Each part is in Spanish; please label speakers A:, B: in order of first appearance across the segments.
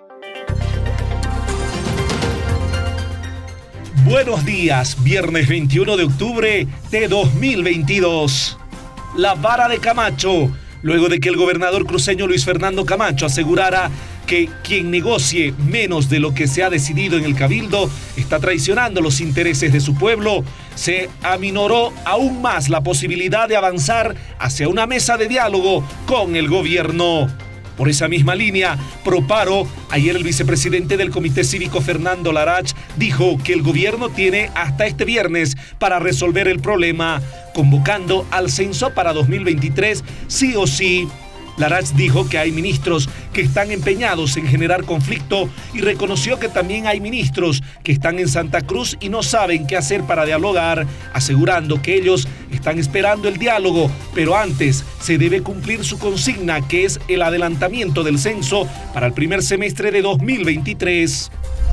A: Buenos días, viernes 21 de octubre de 2022. La vara de Camacho, luego de que el gobernador cruceño Luis Fernando Camacho asegurara que quien negocie menos de lo que se ha decidido en el Cabildo está traicionando los intereses de su pueblo, se aminoró aún más la posibilidad de avanzar hacia una mesa de diálogo con el gobierno. Por esa misma línea, Proparo, ayer el vicepresidente del Comité Cívico Fernando Larach dijo que el gobierno tiene hasta este viernes para resolver el problema, convocando al censo para 2023 sí o sí. Larach dijo que hay ministros que están empeñados en generar conflicto y reconoció que también hay ministros que están en Santa Cruz y no saben qué hacer para dialogar, asegurando que ellos están esperando el diálogo, pero antes se debe cumplir su consigna, que es el adelantamiento del censo para el primer semestre de 2023.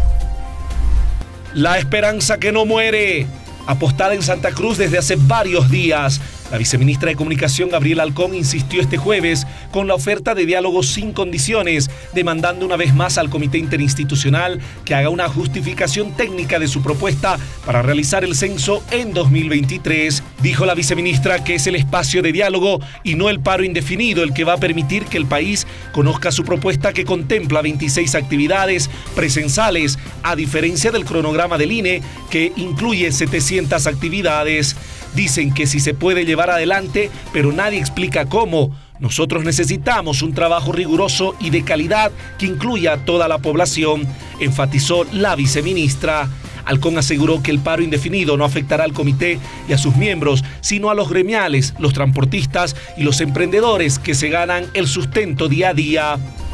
A: La esperanza que no muere, apostada en Santa Cruz desde hace varios días. La viceministra de Comunicación, Gabriela Alcón, insistió este jueves con la oferta de diálogo sin condiciones, demandando una vez más al Comité Interinstitucional que haga una justificación técnica de su propuesta para realizar el censo en 2023. Dijo la viceministra que es el espacio de diálogo y no el paro indefinido el que va a permitir que el país conozca su propuesta, que contempla 26 actividades presenciales, a diferencia del cronograma del INE, que incluye 700 actividades. Dicen que sí se puede llevar adelante, pero nadie explica cómo. Nosotros necesitamos un trabajo riguroso y de calidad que incluya a toda la población, enfatizó la viceministra. Alcón aseguró que el paro indefinido no afectará al comité y a sus miembros, sino a los gremiales, los transportistas y los emprendedores que se ganan el sustento día a día.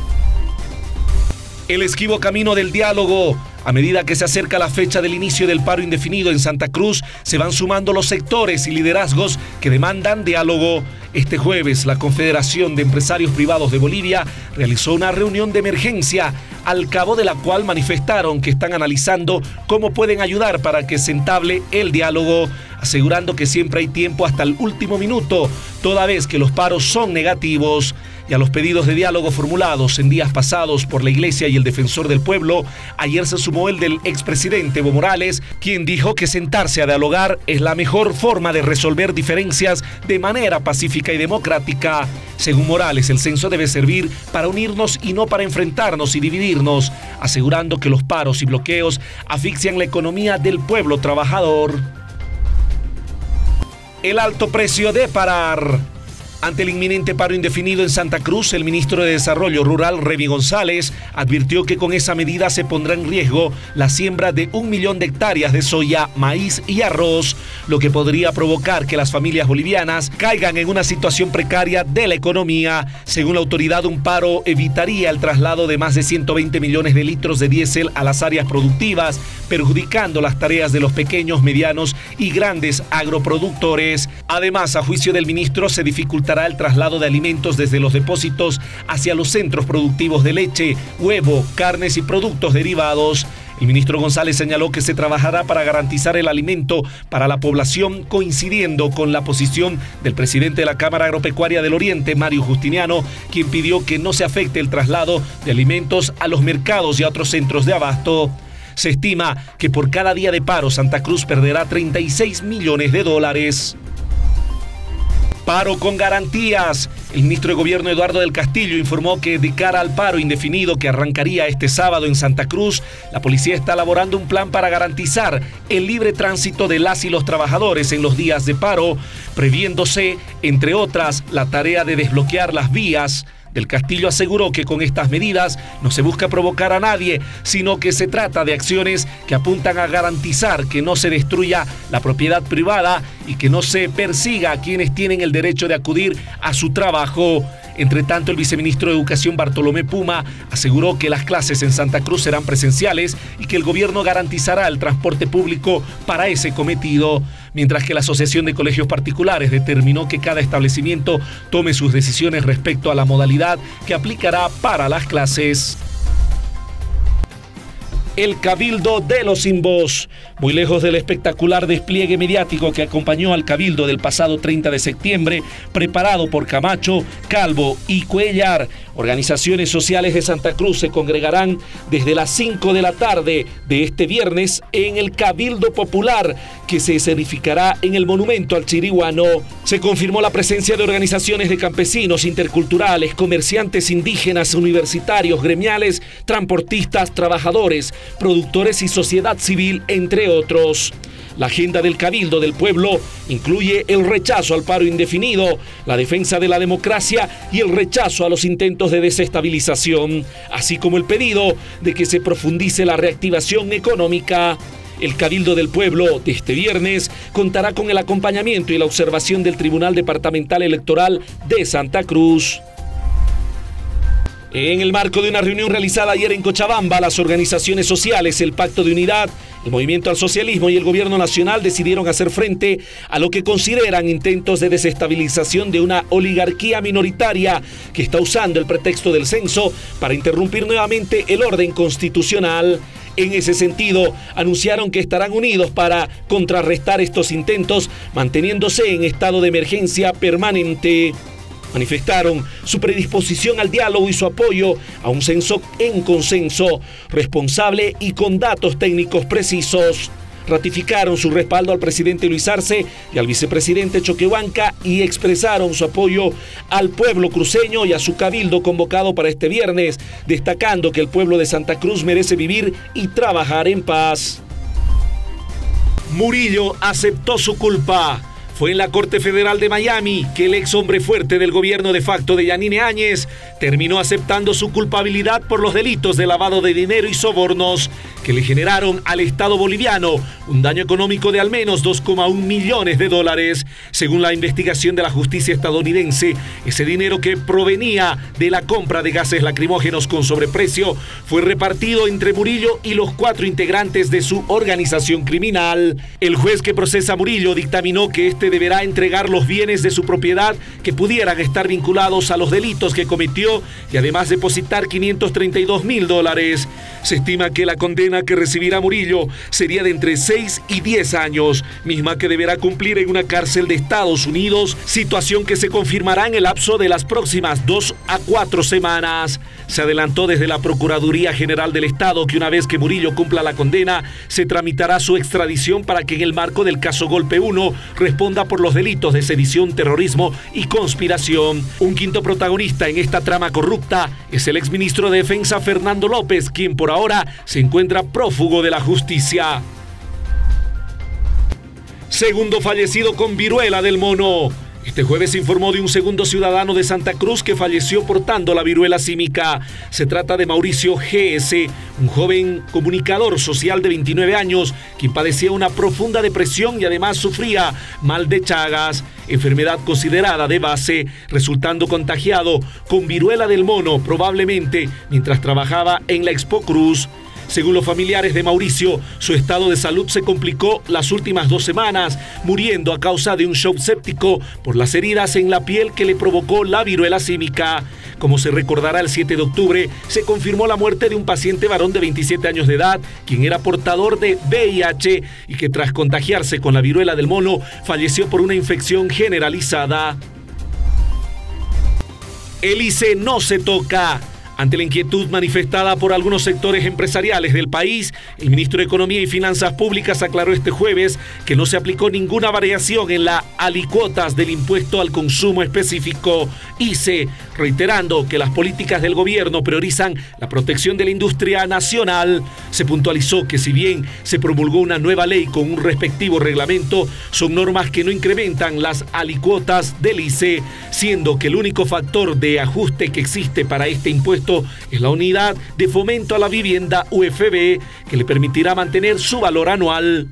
A: El esquivo camino del diálogo. A medida que se acerca la fecha del inicio del paro indefinido en Santa Cruz, se van sumando los sectores y liderazgos que demandan diálogo. Este jueves, la Confederación de Empresarios Privados de Bolivia realizó una reunión de emergencia, al cabo de la cual manifestaron que están analizando cómo pueden ayudar para que se entable el diálogo, asegurando que siempre hay tiempo hasta el último minuto, toda vez que los paros son negativos. Y a los pedidos de diálogo formulados en días pasados por la Iglesia y el Defensor del Pueblo, ayer se sumó el del expresidente Evo Morales, quien dijo que sentarse a dialogar es la mejor forma de resolver diferencias de manera pacífica y democrática. Según Morales, el censo debe servir para unirnos y no para enfrentarnos y dividirnos, asegurando que los paros y bloqueos asfixian la economía del pueblo trabajador. El alto precio de parar. Ante el inminente paro indefinido en Santa Cruz, el ministro de Desarrollo Rural, Remy González, advirtió que con esa medida se pondrá en riesgo la siembra de 1 millón de hectáreas de soya, maíz y arroz, lo que podría provocar que las familias bolivianas caigan en una situación precaria de la economía. Según la autoridad, un paro evitaría el traslado de más de 120 millones de litros de diésel a las áreas productivas, perjudicando las tareas de los pequeños, medianos y grandes agroproductores. Además, a juicio del ministro, se dificultará el traslado de alimentos desde los depósitos hacia los centros productivos de leche, huevo, carnes y productos derivados. El ministro González señaló que se trabajará para garantizar el alimento para la población, coincidiendo con la posición del presidente de la Cámara Agropecuaria del Oriente, Mario Justiniano, quien pidió que no se afecte el traslado de alimentos a los mercados y a otros centros de abasto. Se estima que por cada día de paro, Santa Cruz perderá 36 millones de dólares. Paro con garantías. El ministro de Gobierno Eduardo del Castillo informó que de cara al paro indefinido que arrancaría este sábado en Santa Cruz, la policía está elaborando un plan para garantizar el libre tránsito de las y los trabajadores en los días de paro, previéndose, entre otras, la tarea de desbloquear las vías. Del Castillo aseguró que con estas medidas no se busca provocar a nadie, sino que se trata de acciones que apuntan a garantizar que no se destruya la propiedad privada y que no se persiga a quienes tienen el derecho de acudir a su trabajo. Entre tanto, el viceministro de Educación, Bartolomé Puma, aseguró que las clases en Santa Cruz serán presenciales y que el gobierno garantizará el transporte público para ese cometido, mientras que la Asociación de Colegios Particulares determinó que cada establecimiento tome sus decisiones respecto a la modalidad que aplicará para las clases. el Cabildo de los Sin Voz. Muy lejos del espectacular despliegue mediático que acompañó al Cabildo del pasado 30 de septiembre, preparado por Camacho, Calvo y Cuellar, organizaciones sociales de Santa Cruz se congregarán desde las 5 de la tarde de este viernes en el Cabildo Popular, que se escenificará en el Monumento al Chiriguano. Se confirmó la presencia de organizaciones de campesinos, interculturales, comerciantes indígenas, universitarios, gremiales, transportistas, trabajadores, productores y sociedad civil, entre otros. La agenda del Cabildo del Pueblo incluye el rechazo al paro indefinido, la defensa de la democracia y el rechazo a los intentos de desestabilización, así como el pedido de que se profundice la reactivación económica. El Cabildo del Pueblo de este viernes contará con el acompañamiento y la observación del Tribunal Departamental Electoral de Santa Cruz. En el marco de una reunión realizada ayer en Cochabamba, las organizaciones sociales, el Pacto de Unidad, el Movimiento al Socialismo y el Gobierno Nacional decidieron hacer frente a lo que consideran intentos de desestabilización de una oligarquía minoritaria que está usando el pretexto del censo para interrumpir nuevamente el orden constitucional. En ese sentido, anunciaron que estarán unidos para contrarrestar estos intentos, manteniéndose en estado de emergencia permanente. Manifestaron su predisposición al diálogo y su apoyo a un censo en consenso, responsable y con datos técnicos precisos. Ratificaron su respaldo al presidente Luis Arce y al vicepresidente Choquehuanca y expresaron su apoyo al pueblo cruceño y a su cabildo convocado para este viernes, destacando que el pueblo de Santa Cruz merece vivir y trabajar en paz. Murillo aceptó su culpa. Fue en la Corte Federal de Miami que el ex hombre fuerte del gobierno de facto de Yanine Áñez terminó aceptando su culpabilidad por los delitos de lavado de dinero y sobornos que le generaron al Estado boliviano un daño económico de al menos 2,1 millones de dólares. Según la investigación de la justicia estadounidense, ese dinero que provenía de la compra de gases lacrimógenos con sobreprecio fue repartido entre Murillo y los 4 integrantes de su organización criminal. El juez que procesa a Murillo dictaminó que este deberá entregar los bienes de su propiedad que pudieran estar vinculados a los delitos que cometió y además depositar $532,000. Se estima que la condena que recibirá Murillo sería de entre 6 y 10 años, misma que deberá cumplir en una cárcel de Estados Unidos, situación que se confirmará en el lapso de las próximas 2 a 4 semanas. Se adelantó desde la Procuraduría General del Estado que una vez que Murillo cumpla la condena, se tramitará su extradición para que en el marco del caso Golpe 1 responda por los delitos de sedición, terrorismo y conspiración. Un quinto protagonista en esta trama corrupta es el exministro de Defensa Fernando López, quien por ahora se encuentra prófugo de la justicia. Segundo fallecido con viruela del mono. Este jueves se informó de un segundo ciudadano de Santa Cruz que falleció portando la viruela símica. Se trata de Mauricio G.S., un joven comunicador social de 29 años, quien padecía una profunda depresión y además sufría mal de Chagas, enfermedad considerada de base, resultando contagiado con viruela del mono, probablemente mientras trabajaba en la Expo Cruz. Según los familiares de Mauricio, su estado de salud se complicó las últimas 2 semanas, muriendo a causa de un shock séptico por las heridas en la piel que le provocó la viruela símica. Como se recordará, el 7 de octubre se confirmó la muerte de un paciente varón de 27 años de edad, quien era portador de VIH y que tras contagiarse con la viruela del mono falleció por una infección generalizada. El ICE no se toca. Ante la inquietud manifestada por algunos sectores empresariales del país, el ministro de Economía y Finanzas Públicas aclaró este jueves que no se aplicó ninguna variación en las alícuotas del impuesto al consumo específico ICE, reiterando que las políticas del gobierno priorizan la protección de la industria nacional. Se puntualizó que si bien se promulgó una nueva ley con un respectivo reglamento, son normas que no incrementan las alícuotas del ICE, siendo que el único factor de ajuste que existe para este impuesto es la unidad de fomento a la vivienda UFB, que le permitirá mantener su valor anual.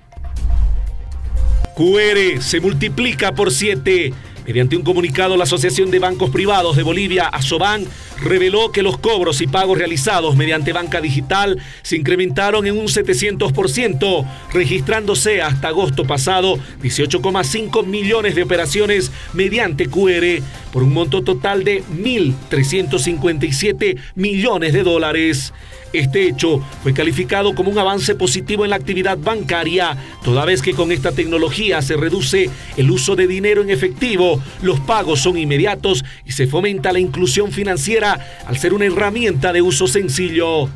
A: QR se multiplica por 7. Mediante un comunicado, la Asociación de Bancos Privados de Bolivia, ASOBAN, reveló que los cobros y pagos realizados mediante banca digital se incrementaron en un 700%, registrándose hasta agosto pasado 18,5 millones de operaciones mediante QR, por un monto total de 1.357 millones de dólares. Este hecho fue calificado como un avance positivo en la actividad bancaria, toda vez que con esta tecnología se reduce el uso de dinero en efectivo, los pagos son inmediatos y se fomenta la inclusión financiera al ser una herramienta de uso sencillo.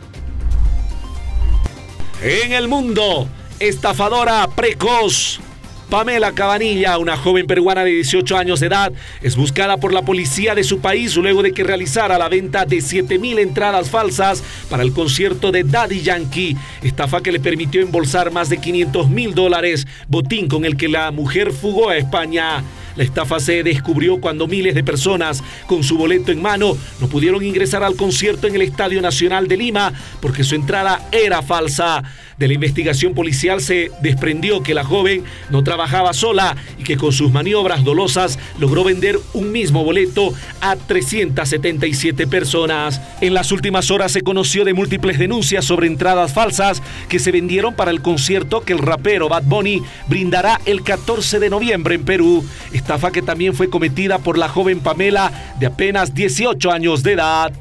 A: En el mundo, estafadora precoz. Pamela Cabanilla, una joven peruana de 18 años de edad, es buscada por la policía de su país luego de que realizara la venta de 7,000 entradas falsas para el concierto de Daddy Yankee, estafa que le permitió embolsar más de $500,000, botín con el que la mujer fugó a España. La estafa se descubrió cuando miles de personas con su boleto en mano no pudieron ingresar al concierto en el Estadio Nacional de Lima porque su entrada era falsa. De la investigación policial se desprendió que la joven no trabajaba sola y que con sus maniobras dolosas logró vender un mismo boleto a 377 personas. En las últimas horas se conoció de múltiples denuncias sobre entradas falsas que se vendieron para el concierto que el rapero Bad Bunny brindará el 14 de noviembre en Perú. Estafa que también fue cometida por la joven Pamela, de apenas 18 años de edad.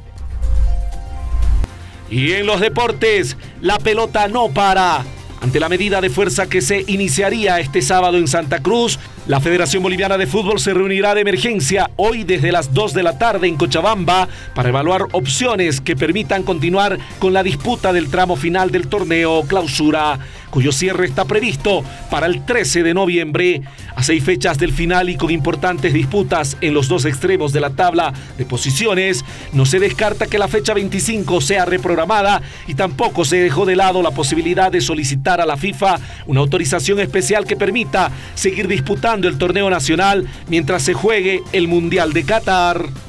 A: Y en los deportes, la pelota no para. Ante la medida de fuerza que se iniciaría este sábado en Santa Cruz, la Federación Boliviana de Fútbol se reunirá de emergencia hoy desde las 2 de la tarde en Cochabamba para evaluar opciones que permitan continuar con la disputa del tramo final del torneo Clausura, cuyo cierre está previsto para el 13 de noviembre. A 6 fechas del final y con importantes disputas en los dos extremos de la tabla de posiciones, no se descarta que la fecha 25 sea reprogramada y tampoco se dejó de lado la posibilidad de solicitar a la FIFA una autorización especial que permita seguir disputando el torneo nacional mientras se juegue el Mundial de Qatar.